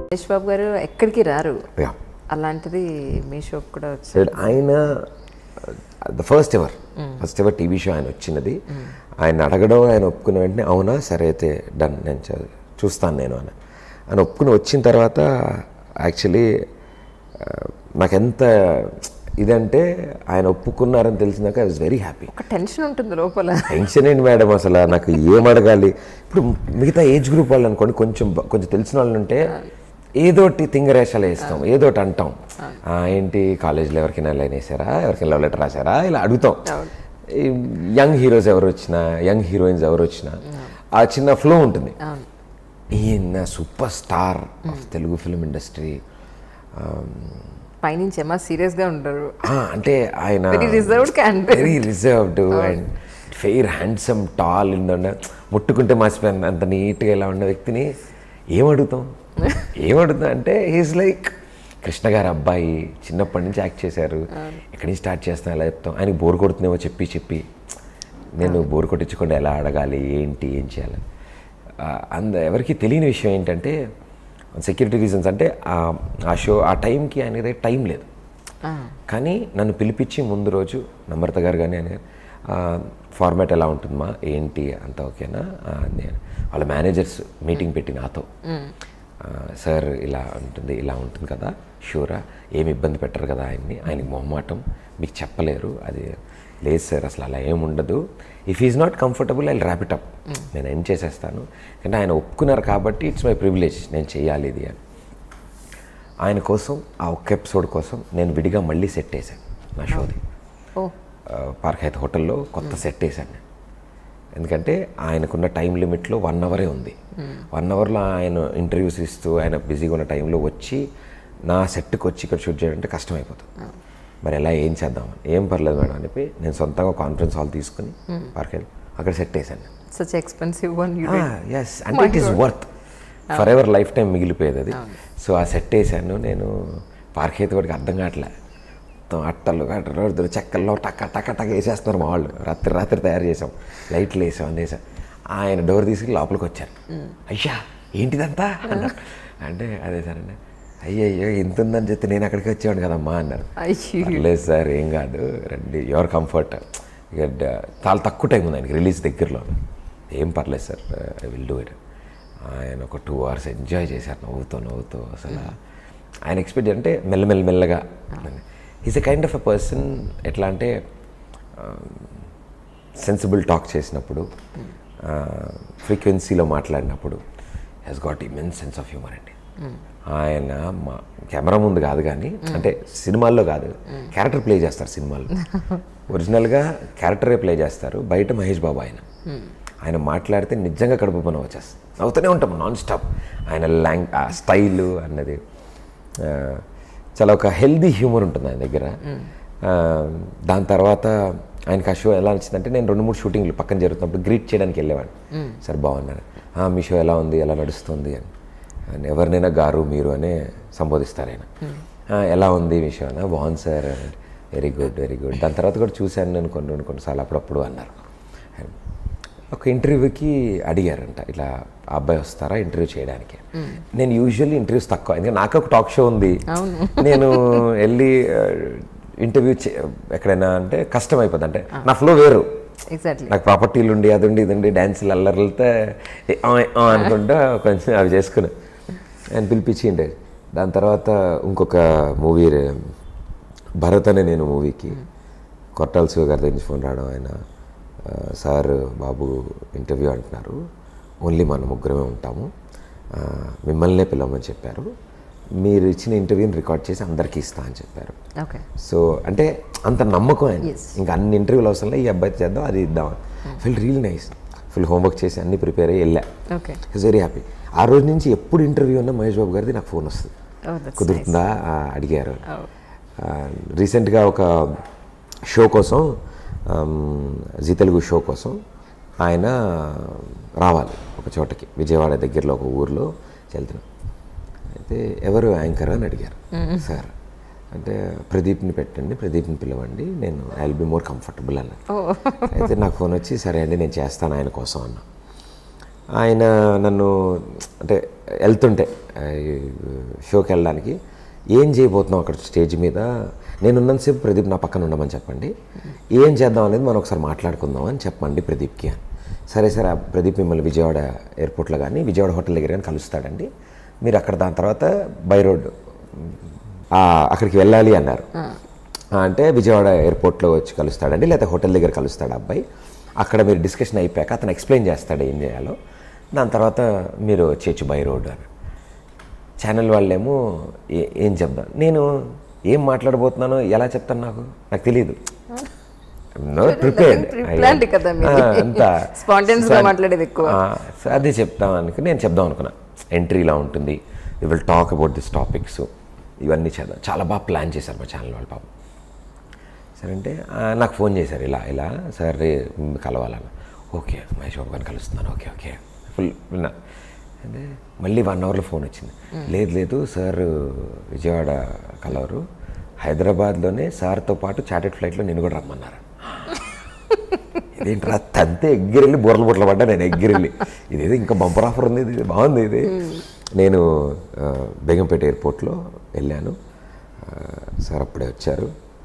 మహేష్ బాబు గారు ఎక్కడికి రారు, యా అలాంటిది మీ షోకి కూడా వచ్చారు. ఆయన the first ever TV show ఆయన వచ్చినది. ఆయన అడగడం, ఆయన ఒప్పుకున్న వెంటనే అవునా సరే అయితే డన్, నేను చూస్తాను నేను అని ఆయన ఒప్పుకుని వచ్చిన తర్వాత యాక్చువల్లీ నాకెంత ఇదంటే ఆయన ఒప్పుకున్నారని తెలిసినాక ఐ వాజ్ వెరీ హ్యాపీ. ఒక టెన్షన్ ఉంటుంది లోపల. టెన్షన్ ఏంటి మేడం, అసలు నాకు ఏం అడగాలి. ఇప్పుడు మిగతా ఏజ్ గ్రూప్ వాళ్ళు అనుకోండి, కొంచెం తెలిసిన వాళ్ళు ఉంటే ఏదోటి తింగరేషాలు వేస్తాం, ఏదోటి అంటాం. ఏంటి కాలేజీలో ఎవరికైనా లైన్ వేసారా, ఎవరికైనా లవ్ లెటర్ రాశారా, ఇలా అడుగుతాం. యంగ్ హీరోస్ ఎవరు వచ్చినా, యంగ్ హీరోయిన్స్ ఎవరు వచ్చినా ఆ చిన్న ఫ్లో ఉంటుంది. ఈయన super star of Telugu film industry, పైనుంచి ఏమో సీరియస్గా ఉంటారు. అంటే ఆయన very reserved and fair handsome tall ఉండ, ముట్టుకుంటే మాసిపోయింది అంత నీట్గా ఇలా ఉన్న వ్యక్తిని ఏమడుగుతాం అంటే హీస్ లైక్ కృష్ణ గారు అబ్బాయి, చిన్నప్పటి నుంచి యాక్ట్ చేశారు, ఎక్కడి నుంచి స్టార్ట్ చేస్తున్నా ఎలా చెప్తాం. ఆయనకి బోర్ కొడుతుందేమో చెప్పి నేను బోర్ కొట్టించకుండా ఎలా అడగాలి, ఏంటి ఏం చేయాలి. ఎవరికి తెలియని విషయం ఏంటంటే సెక్యూరిటీ రీజన్స్ అంటే ఆ షో ఆ టైంకి ఆయన దగ్గర టైం లేదు. కానీ నన్ను పిలిపించి ముందు రోజు నమ్రత గారు కానీ ఆయన ఫార్మాట్ ఎలా ఉంటుందమ్మా ఏంటి అంతా ఓకేనా, వాళ్ళ మేనేజర్స్ మీటింగ్ పెట్టి నాతో, సార్ ఇలా ఉంటుంది కదా, షూరా, ఏమి ఇబ్బంది పెట్టరు కదా ఆయనకి మొహమాటం, మీకు చెప్పలేరు, అది లేదు సార్ అసలు అలా ఏముండదు, if is not comfortable I wrap it up, నేను ఏం చేసేస్తాను. అంటే ఆయన ఒప్పుకున్నారు కాబట్టి ఇట్స్ మై ప్రివిలేజ్, నేను చేయాలి ఇది అని. ఆయన కోసం ఆ ఒక్క ఎపిసోడ్ కోసం నేను విడిగా మళ్ళీ సెట్ వేసాను నా షోది. పార్క్ హైత్ హోటల్లో కొత్త సెట్ వేసాను నేను. ఎందుకంటే ఆయనకున్న టైం లిమిట్లో 1 అవరే ఉంది. 1 అవర్లో ఆయన ఇంటర్వ్యూస్ ఇస్తూ ఆయన బిజీగా ఉన్న టైంలో వచ్చి నా సెట్కి వచ్చి ఇక్కడ షూట్ చేయాలంటే కష్టమైపోతుంది. మరి ఎలా ఏం చేద్దామని, ఏం పర్లేదు మేడం అని చెప్పి నేను సొంతంగా కాన్ఫరెన్స్ హాల్ తీసుకుని పార్క్ హైత్ అక్కడ సెట్ వేసాను. Such expensive one. ఎస్, అంటే it is worth for ever, life time మిగిలిపోయేది అది. సో ఆ సెట్ వేసాను నేను. పార్క్ హైత్ వాడికి అర్థం కావట్లే, అట్టలు చెక్కల్లో టక్క వేసేస్తున్నారు మా వాళ్ళు. రాత్రి తయారు చేసాం, లైట్లు వేసాం, అన్నీ వేసాం. ఆయన డోర్ తీసుకుని లోపలికి వచ్చారు. అయ్యా ఏంటిదంతా అన్నారు. అంటే అదే సార్ అంటే అయ్యయ్యో ఇంత ఉందని చెప్తే నేను అక్కడికి వచ్చేవాడు కదమ్మా అన్నారు. లేదు సార్ ఏం కాదు రండి, యువర్ కంఫర్ట్, ఇక చాలా తక్కువ టైం ఉంది ఆయనకి రిలీజ్ దగ్గరలో, ఏం పర్లేదు sir I will do it. ఆయన ఒక 2 hours ఎంజాయ్ చేశారు నవ్వుతూ. అసలు ఆయన ఎక్స్పెక్ట్ అంటే మెల్లగా is a kind of a person. ఎట్లా అంటే సెన్సిబుల్ టాక్ చేసినప్పుడు, ఫ్రీక్వెన్సీలో మాట్లాడినప్పుడు has got immense sense of humour అండి. ఆయన కెమెరా ముందు కాదు కానీ, అంటే సినిమాల్లో కాదు, క్యారెక్టర్ ప్లే చేస్తారు సినిమాల్లో. ఒరిజినల్గా క్యారెక్టరే ప్లే చేస్తారు. బయట మహేష్ బాబు ఆయన మాట్లాడితే నిజంగా కడుపు పని వచ్చేస్తుంది, నవ్వుతూనే ఉంటాం నాన్ స్టాప్. ఆయన స్టైలు అన్నది చాలా ఒక హెల్దీ హ్యూమర్ ఉంటుంది ఆయన దగ్గర. దాని తర్వాత ఆయనకి ఆ షో ఎలా నచ్చిందంటే, నేను 2-3 షూటింగ్లు పక్కన జరుగుతున్నప్పుడు గ్రీట్ చేయడానికి వెళ్ళేవాడిని. సార్ బాగున్నారు, మీ షో ఎలా ఉంది, ఎలా నడుస్తుంది అని. ఎవరినైనా గారు మీరు అనే సంబోధిస్తారు ఆయన. ఎలా ఉంది మీ షో అన్న, బాగుంది సార్, వెరీ గుడ్. దాని తర్వాత కూడా చూశాను నేను కొన్నిసార్లు అప్పుడప్పుడు అన్నారు. ఒక ఇంటర్వ్యూకి అడిగారంట, ఇట్లా ఆ అబ్బాయి వస్తారా ఇంటర్వ్యూ చేయడానికి. నేను యూజువల్లీ ఇంటర్వ్యూస్ తక్కువ, ఎందుకంటే నాకు ఒక టాక్ షో ఉంది, నేను వెళ్ళి ఇంటర్వ్యూ ఎక్కడైనా అంటే కష్టం అయిపోతుంది. అంటే నా ఫ్లో వేరు, నాకు ప్రాపర్టీలు ఉండి అది ఉండి ఇది ఉండి డ్యాన్సులు అల్లర్లతో అనుకుంటా కొంచెం అవి చేసుకుని ఆయన పిలిపించిండే. దాని తర్వాత ఇంకొక మూవీ భరత్ అనే నేను మూవీకి కొట్టాల శివ గారి దగ్గర నుంచి ఫోన్ రావడం, ఆయన సార్ బాబు ఇంటర్వ్యూ అంటున్నారు, ఓన్లీ మన ముగ్గురమే ఉంటాము, మిమ్మల్నే పిలవమని చెప్పారు, మీరు ఇచ్చిన ఇంటర్వ్యూని రికార్డ్ చేసి అందరికీ ఇస్తా అని చెప్పారు. సో అంటే అంత నమ్మకం ఆయన, ఇంకా అన్ని ఇంటర్వ్యూలు అవసరం లేదు, ఈ అబ్బాయి చేద్దాం అది ఇద్దాం. Feel real nice, full homework చేసి అన్ని ప్రిపేర్ అయ్యి వెళ్ళా. It's very happy. ఆ రోజు నుంచి ఎప్పుడు ఇంటర్వ్యూ ఉన్నా మహేష్ బాబు గారిది నాకు ఫోన్ వస్తుంది, కుదురుతుందా అడిగారు. రీసెంట్గా ఒక షో కోసం, జీ తెలుగు షో కోసం ఆయన రావాలి ఒక చోటకి, విజయవాడ దగ్గరలో ఒక ఊర్లో వెళ్తున్నాం. అయితే ఎవరు యాంకర్ అని అడిగారు. సార్ అంటే ప్రదీప్ని పెట్టండి, ప్రదీప్ని పిలవండి, నేను I will be more comfortable అన్నారు. అయితే నాకు ఫోన్ వచ్చి సరే అండి నేను చేస్తాను ఆయన కోసం అన్నా. ఆయన నన్ను అంటే వెళ్తుంటే షోకి వెళ్ళడానికి ఏం చేయబోతున్నాం అక్కడ స్టేజ్ మీద, నేనున్నంతసేపు ప్రదీప్ నా పక్కన ఉండమని చెప్పండి, ఏం చేద్దాం అనేది మనం ఒకసారి మాట్లాడుకుందాం అని చెప్పండి ప్రదీప్కి అని. సరే సరే ప్రదీప్ మిమ్మల్ని విజయవాడ ఎయిర్పోర్ట్లో కానీ విజయవాడ హోటల్ దగ్గర కానీ కలుస్తాడండి, మీరు అక్కడ దాని తర్వాత బై రోడ్ అక్కడికి వెళ్ళాలి అన్నారు. అంటే విజయవాడ ఎయిర్పోర్ట్లో వచ్చి కలుస్తాడండి, లేకపోతే హోటల్ దగ్గర కలుస్తాడు అబ్బాయి, అక్కడ మీరు డిస్కషన్ అయిపోయాక అతను ఎక్స్ప్లెయిన్ చేస్తాడు ఏం చేయాలో, దాని తర్వాత మీరు వచ్చేయచ్చు బై రోడ్ అని. ఛానల్ వాళ్ళేమో ఏం చెప్దాం, నేను ఏం మాట్లాడబోతున్నానో ఎలా చెప్తాను నాకు తెలియదు, ప్రిపేర్డ్ అంతా అదే చెప్తాం అనుకుని నేను చెప్దాం అనుకున్నా. ఎంట్రీ ఇలా ఉంటుంది, we will talk about this topics, ఇవన్నీ చేద్దాం. చాలా బాగా ప్లాన్ చేశారు మా ఛానల్ వాళ్ళు పాపం. సరే అంటే నాకు ఫోన్ చేశారు, ఇలా సార్ కలవాలని. ఓకే మహేష్ బాబు గారిని కలుస్తున్నాను, ఓకే ఓకే ఫుల్ విన్నా. అంటే మళ్ళీ 1 అవర్లో ఫోన్ వచ్చింది, లేదు సార్ విజయవాడ కలవరు, హైదరాబాద్లోనే సార్తో పాటు చార్టెడ్ ఫ్లైట్లో నేను కూడా రమ్మన్నారు. ఇదేంట్రా తంతే ఎగ్గిరెళ్ళి బుర్రలు పడ్డా నేను ఎగ్గిరెళ్ళి, ఇదేదో ఇంకా బంపర్ ఆఫర్ ఉంది, ఇది బాగుంది. ఇది నేను బేగంపేట ఎయిర్పోర్ట్లో వెళ్ళాను, సార్ అప్పుడే వచ్చారు.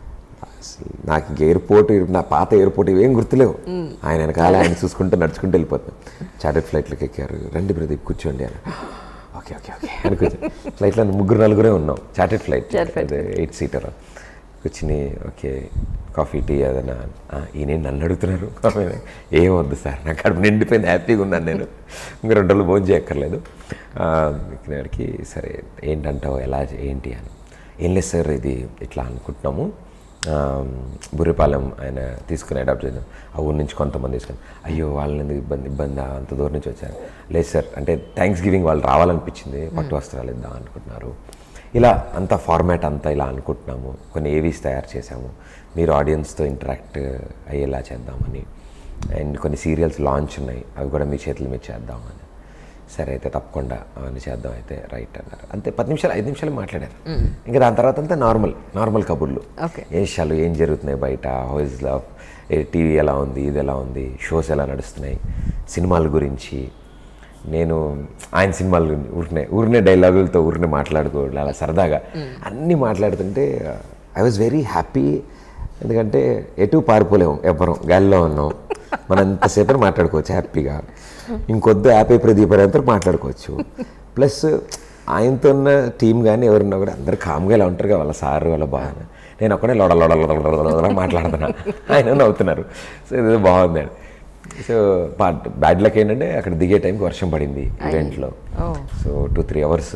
నాకు ఇంక ఎయిర్పోర్ట్, నా పాత ఎయిర్పోర్ట్ ఇవేం గుర్తులేవు. ఆయన వెనకాల ఆయన చూసుకుంటూ నడుచుకుంటూ వెళ్ళిపోతాం. చార్టెడ్ ఫ్లైట్లోకి ఎక్కారు, రండి ప్రదీప్ కూర్చోండి అని. ఓకే ఓకే ఓకే అని కూర్చో. ఫ్లైట్లో 3-4 ఉన్నాం, చార్టెడ్ ఫ్లైట్ 8 సీటర్ కూర్చుని. ఓకే కాఫీ టీ ఏదైనా, ఈయన నన్ను అడుగుతున్నారు, ఏం వద్దు సార్ నాకు కడుపు నిండిపోయింది, హ్యాపీగా ఉన్నాను నేను, ఇంకా 2 రోజులు భోజనం చేయక్కర్లేదు. ఇక్కడికి సరే ఏంటంటావు, ఎలా ఏంటి అని. ఏం లేదు సార్ ఇది ఇట్లా అనుకుంటున్నాము, బుర్రిపాలెం ఆయన తీసుకుని అడాప్ట్ చేద్దాం, ఆ ఊరి నుంచి కొంతమంది తీసుకుని. అయ్యో వాళ్ళని ఇబ్బంది అంత దూరం నుంచి వచ్చారు. లేదు సార్ అంటే థ్యాంక్స్ గివింగ్ వాళ్ళు రావాలనిపించింది, పట్టు వస్త్రాలు ఇద్దాం అనుకుంటున్నారు, ఇలా అంతా ఫార్మాట్ అంతా ఇలా అనుకుంటున్నాము, కొన్ని ఏవీస్ తయారు చేసాము, మీరు ఆడియన్స్తో ఇంటరాక్ట్ అయ్యేలా చేద్దామని, అండ్ కొన్ని సీరియల్స్ లాంచ్ ఉన్నాయి, అవి కూడా మీ చేతుల మీద చేద్దామని. సరే అయితే తప్పకుండా అవన్నీ చేద్దాం అయితే రైట్ అన్నారు. అంతే 5 నిమిషాలు మాట్లాడారు. ఇంకా దాని తర్వాత అంతా నార్మల్ కబుర్లు, ఏ విషయాలు ఏం జరుగుతున్నాయి బయట, హౌ ఇస్ లవ్, టీవీ ఎలా ఉంది, ఇది ఎలా ఉంది, షోస్ ఎలా నడుస్తున్నాయి, సినిమాల గురించి. నేను ఆయన సినిమాలు ఊరినే డైలాగులతో మాట్లాడుకోవడం అలా సరదాగా అన్నీ మాట్లాడుతుంటే ఐ వాజ్ వెరీ హ్యాపీ. ఎందుకంటే ఎటు పారిపోలేము, ఎవ్వరం గాలిలో ఉన్నాం, మనం ఎంతసేపు మాట్లాడుకోవచ్చు హ్యాపీగా. ఇంకొద్దు యాపై ప్రదీప్ అంతా మాట్లాడుకోవచ్చు. ప్లస్ ఆయనతో ఉన్న టీం కానీ ఎవరున్నా కూడా అందరు కామ్గా ఇలా ఉంటారు కదా, వాళ్ళ సారు వాళ్ళ బాగా, నేను ఒక్కడే లోడ మాట్లాడుతున్నా, ఆయన నవ్వుతున్నారు. సో ఇది బాగుంది. సో బ్యాడ్ లక్ ఏంటంటే అక్కడ దిగే టైంకి వర్షం పడింది ఈవెంట్లో. సో 2-3 అవర్స్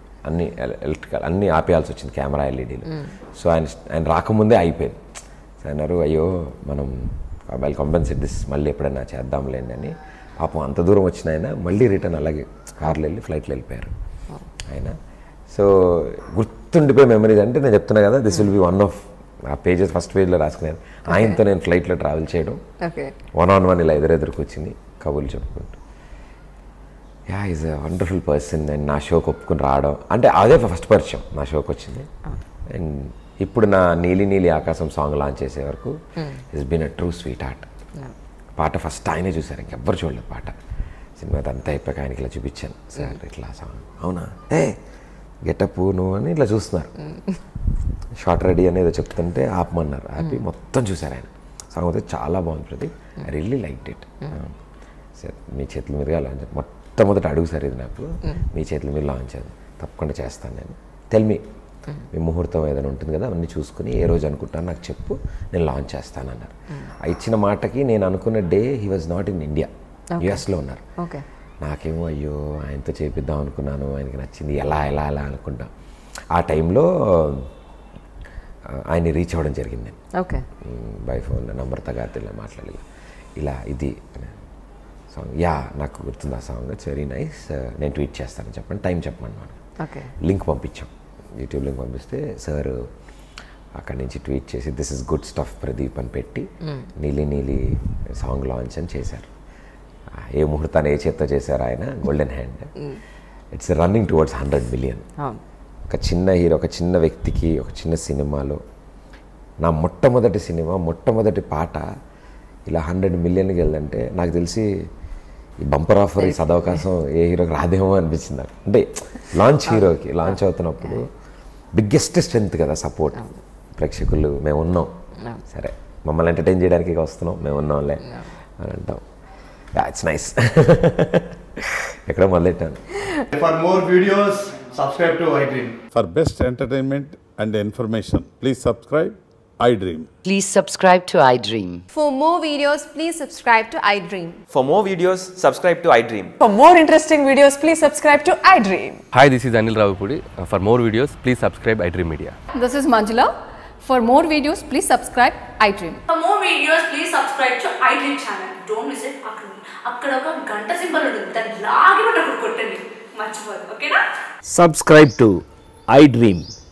అన్నీ ఆపేయాల్సి వచ్చింది, కెమెరా ఎల్ఈడీలు. సో ఆయన రాకముందే అయిపోయింది. సో అన్నారు అయ్యో మనం ఐ కంపెన్సేట్ దిస్, మళ్ళీ ఎప్పుడైనా చేద్దాంలేండి అని. పాపం అంత దూరం వచ్చిన ఆయన మళ్ళీ రిటర్న్ అలాగే కార్లో వెళ్ళి ఫ్లైట్లో వెళ్ళిపోయారు ఆయన. సో గుర్తుండిపోయే మెమరీస్ అంటే నేను చెప్తున్నా కదా, this will be one of uh pages, first పేజ్లో రాసుకున్నాను. ఆయనతో నేను ఫ్లైట్లో ట్రావెల్ చేయడం, 1-on-1 ఇలా ఎదురెదురుకు వచ్చింది కబుర్లు చెప్పుకుంటూ. Yeah is a wonderful person. And నా షోకి ఒప్పుకుని రావడం అంటే అదే ఫస్ట్ పరిచయం నా షోకి వచ్చింది. అండ్ ఇప్పుడు నా నీలి ఆకాశం సాంగ్ లాంచ్ చేసే వరకు it's been a true sweet heart. పాట ఫస్ట్ ఆయనే చూశారు, ఇంకెవ్వరు చూడలేదు పాట. సినిమా అంతా అయిపోయాక ఆయనకి ఇలా చూపించాను, సార్ ఇట్లా సాంగ్ అవునా, గెటప్ నువ్వు అని ఇట్లా చూస్తున్నారు, షార్ట్ రెడీ అనేది చెప్తుంటే ఆపమన్నారు, ఆపి మొత్తం చూశారు ఆయన. సాంగ్ అయితే చాలా బాగుంది Pradeep, I really liked it. Sir మీ చేతుల మీదుగా లాంచ్, మొట్టమొదటి అడుగు సార్ ఇది నాకు, మీ చేతుల మీద లాంచ్ అది తప్పకుండా చేస్తాను నేను. టెల్ మీ ముహూర్తం ఏదైనా ఉంటుంది కదా, అవన్నీ చూసుకుని ఏ రోజు అనుకుంటాను నాకు చెప్పు, నేను లాంచ్ చేస్తానన్నారు. ఇచ్చిన మాటకి నేను అనుకున్న day he was not in India, యుఎస్లో ఉన్నారు. నాకేమో అయ్యో ఆయనతో చేపిద్దాం అనుకున్నాను, ఆయనకి నచ్చింది, ఎలా అనుకుంటా. ఆ టైంలో ఆయన్ని రీచ్ అవ్వడం జరిగింది. బై ఫోన్ నమ్రత గారితో ఇలా మాట్లాడి ఇలా ఇది సాంగ్, నాకు గుర్తుంది ఆ సాంగ్, ఇట్స్ వెరీ నైస్, నేను ట్వీట్ చేస్తాను చెప్పండి, టైం చెప్పండి మనం. లింక్ పంపించాం, యూట్యూబ్ లింక్ పంపిస్తే సార్ అక్కడి నుంచి ట్వీట్ చేసి this is good stuff Pradeep అని పెట్టి నీలి సాంగ్ లాంచ్ అని చేశారు. ఏ ముహూర్తాన్ని ఏ చేత్తో చేశారు ఆయన, golden hand. It's running towards 100 million. ఒక చిన్న హీరో, ఒక చిన్న వ్యక్తికి, ఒక చిన్న సినిమాలో నా మొట్టమొదటి సినిమా, మొట్టమొదటి పాట ఇలా 100 millionకి వెళ్ళదంటే నాకు తెలిసి ఈ బంపర్ ఆఫర్ ఈ సదవకాశం ఏ హీరోకి రాదేమో అనిపించింది నాకు. అంటే లాంచ్ హీరోకి లాంచ్ అవుతున్నప్పుడు బిగ్గెస్ట్ స్ట్రెంత్ కదా సపోర్ట్. ప్రేక్షకులు మేము ఉన్నాం, సరే మమ్మల్ని ఎంటర్టైన్ చేయడానికి వస్తున్నాం, మేము ఉన్నాంలే అని అంటాం. It's nice. ఎక్కడ మొదలెట్టాను. For more videos, subscribe to iDream. For best entertainment and information, please subscribe iDream. Please subscribe to iDream. For more videos, please subscribe to iDream. For more videos, subscribe to iDream. For more interesting videos, please subscribe to iDream. Hi, this is Anil Ravipudi. For more videos, please subscribe iDream Media. This is Manjula. For more videos, please subscribe iDream. For more videos, please subscribe to iDream channel. Don't miss it. అక్కడ ఒక గంట symbol ఉంటుంది, దాన్ని లాగి కొట్టండి, మర్చిపోదు. ఓకేనా? Subscribe to iDream.